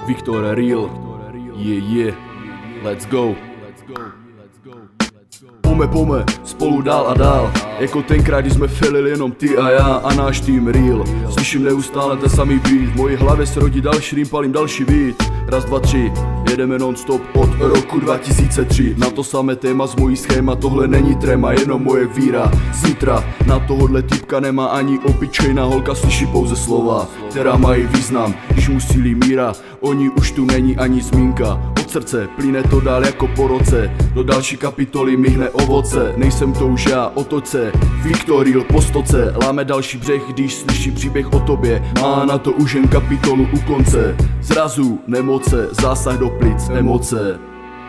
Viktor Real, yeah, let's go. Pome, spolu dál a dál, jako tenkrát, když jsme filili jenom ty a já a náš tým Real. Slyším neustále ten samý beat, v mojí hlavě se rodí další rým, palím další beat. Raz, dva, tři, jedeme non-stop od roku 2003. Na to samé téma z mojí schéma, tohle není tréma, jenom moje víra. Zítra na tohodle typka nemá ani obyčejná holka, slyší pouze slova, která mají význam, když mu sílí míra. O ní už tu není ani zmínka, od srdce plyne to dál jako po roce. Do další kapitoly mihne ovoce, nejsem to už já, otoč se. Viktor Real po stoce, láme další břeh, když slyší příběh o tobě. Má na to už jen kapitolu u konce. Zrazu, nemoce, zásah do plic, emoce.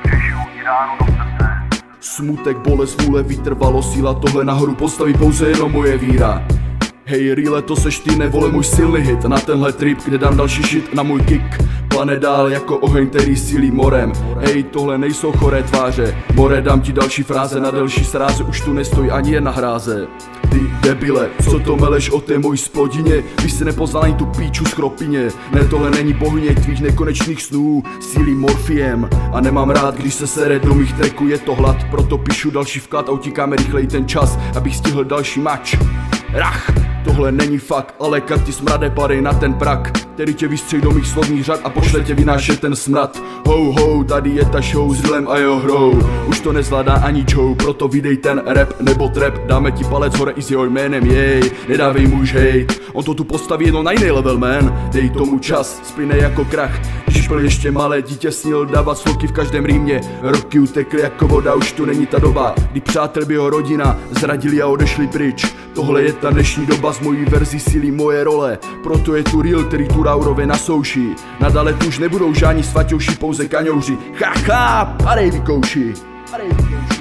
Smutek, bolest, vůle, vytrvalo, síla, tohle nahoru postaví pouze jenom moje víra. Hej Reale, to seš ty, nevole můj silný hit. Na tenhle trip, kde dám další shit na můj kick. Plane dál jako oheň, který sílí morem. Hej, tohle nejsou choré tváře. More, dám ti další fráze na delší sráze, už tu nestojí ani jedna hráze. Ty debile, co to meleš o té mojí splodině? Když si nepoznal ani tu píču z Kropině. Ne, tohle není bohyně tvých nekonečných snů, sílí morfiem. A nemám rád, když se sere do mých tracků, je to hlad. Proto píšu další vklad a utíkáme rychleji ten čas, abych stihl další match. Rach, tohle není fakt, ale karty smrade, padej na ten prak, který tě vystřelí do mých slovních řad a pošle tě vynášet ten smrad. Ho, tady je ta show s Realem a jeho hrou. Už to nezvládá ani Joe, proto vydej ten rap nebo trap. Dáme ti palec hore i s jeho jménem, jej, nedávej mu už hejt. On to tu postaví jedno na jiný level, man. Dej tomu čas, splyne jako krach. Když byl ještě malé dítě, snil dávat sloky v každém rýmě. Roky utekly jako voda, už tu není ta doba, kdy přátel by jeho rodina zradili a odešli pryč. Tohle je ta dnešní doba, z mojí verzi sílí moje role. Proto je tu Real, který tu Raurové nasouší. Nadále tu už nebudou žádní svaťouši, pouze kaňouři. Padej vykouši.